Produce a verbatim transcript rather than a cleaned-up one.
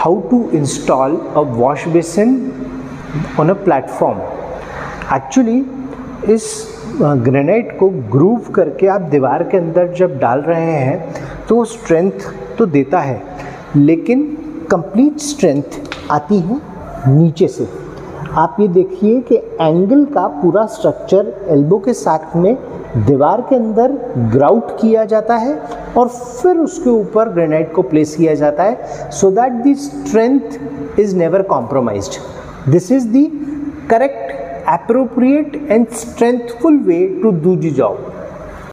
how to install a wash basin on a platform. Actually इस granite को groove करके आप दीवार के अंदर जब डाल रहे हैं तो वो स्ट्रेंथ तो देता है, लेकिन कंप्लीट स्ट्रेंथ आती है नीचे से। आप ये देखिए कि एंगल का पूरा स्ट्रक्चर एल्बो के साथ में दीवार के अंदर ग्राउट किया जाता है और फिर उसके ऊपर ग्रेनाइट को प्लेस किया जाता है, so that the strength is never compromised. This is the correct, appropriate and strengthful way to do the job.